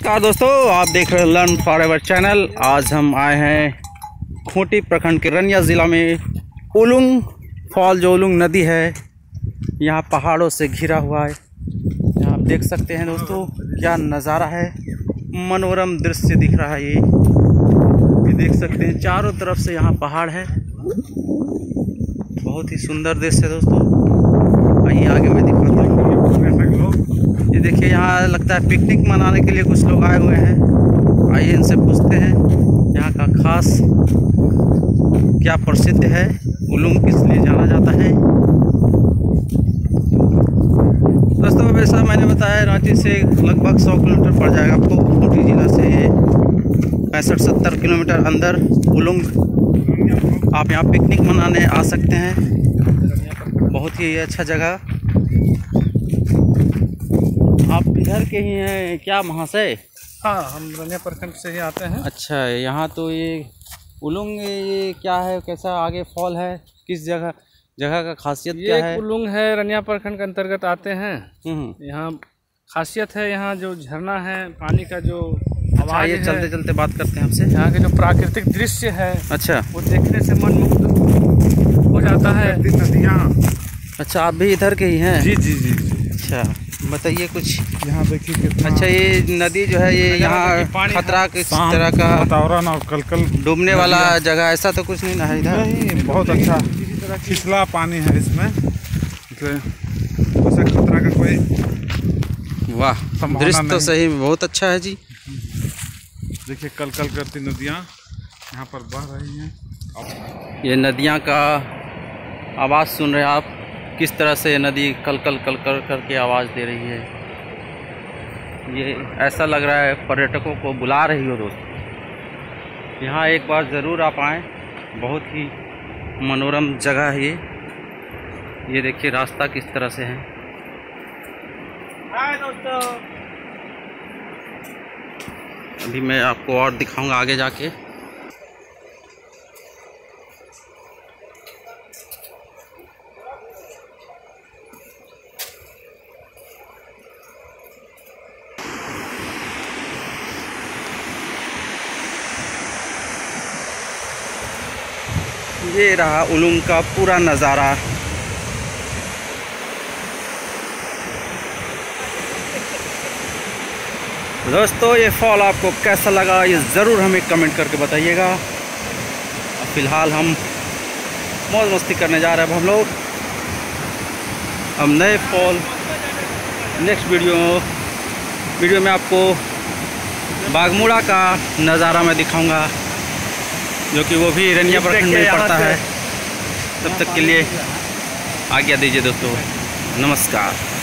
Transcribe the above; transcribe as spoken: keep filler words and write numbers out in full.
नमस्कार दोस्तों, आप देख रहे हैं लर्न फॉर एवर चैनल। आज हम आए हैं खूंटी प्रखंड के रनिया ज़िला में उलुंग फॉल, जो उलुंग नदी है यहाँ पहाड़ों से घिरा हुआ है। यहाँ आप देख सकते हैं दोस्तों, क्या नज़ारा है, मनोरम दृश्य दिख रहा है। ये ये देख सकते हैं, चारों तरफ से यहाँ पहाड़ है, बहुत ही सुंदर दृश्य है दोस्तों। आइए आगे मैं दिखाता हूँ। ये देखिए, यहाँ लगता है पिकनिक मनाने के लिए कुछ लोग आए हुए हैं। आइए इनसे पूछते हैं यहाँ का खास क्या प्रसिद्ध है, उलुंग किस लिए जाना जाता है। दोस्तों वैसा मैंने बताया, रांची से लगभग सौ किलोमीटर पड़ जाएगा आपको। खूंटी जिला से पैंसठ सत्तर किलोमीटर अंदर उलुंग। आप यहाँ पिकनिक मनाने आ सकते हैं, बहुत ही अच्छा जगह। आप इधर के ही हैं क्या महाशय? हाँ, हम रनिया प्रखंड से ही आते हैं। अच्छा, यहाँ तो ये उलुंग ये क्या है, कैसा आगे फॉल है, किस जगह जगह का खासियत क्या है? ये उलुंग है, रनिया प्रखंड के अंतर्गत आते हैं। यहाँ खासियत है, यहाँ जो झरना है, पानी का जो आवाज़ है। चलते चलते बात करते हैं हमसे। यहाँ के जो प्राकृतिक दृश्य है, अच्छा, वो देखने से मन मुग्ध हो जाता है। नदियाँ। अच्छा, आप भी इधर के ही हैं? जी जी जी। अच्छा, बताइए कुछ। यहाँ देखिए कितना अच्छा, ये नदी जो है, ये यहाँ खतरा किस तरह का वातावरण और कल-कल डूबने वाला जगह ऐसा तो कुछ नहीं ना है इधर? नहीं, बहुत अच्छा फिसला पानी है इसमें, उसे खतरा का कोई। वाह, दृश्य तो सही बहुत अच्छा है जी। देखिए कल कल करती नदियाँ यहाँ पर बह रही हैं। ये नदियाँ का आवाज़ सुन रहे हैं आप, किस तरह से ये नदी कल कल कल कर करके आवाज़ दे रही है। ये ऐसा लग रहा है पर्यटकों को बुला रही हो दोस्तों। यहाँ एक बार ज़रूर आप आएँ, बहुत ही मनोरम जगह है ये। ये देखिए रास्ता किस तरह से है। हाय दोस्तों, अभी मैं आपको और दिखाऊंगा आगे जाके। ये रहा उलुंग का पूरा नज़ारा। दोस्तों ये फॉल आपको कैसा लगा, ये ज़रूर हमें कमेंट करके बताइएगा। फ़िलहाल हम मौज मस्ती करने जा रहे हैं अब हम लोग। हम नए फॉल नेक्स्ट वीडियो वीडियो में आपको बागमुड़ा का नज़ारा मैं दिखाऊंगा, जो कि वो भी रनिया प्रखंड में पड़ता है। तब तक के लिए आज्ञा दीजिए दोस्तों, नमस्कार।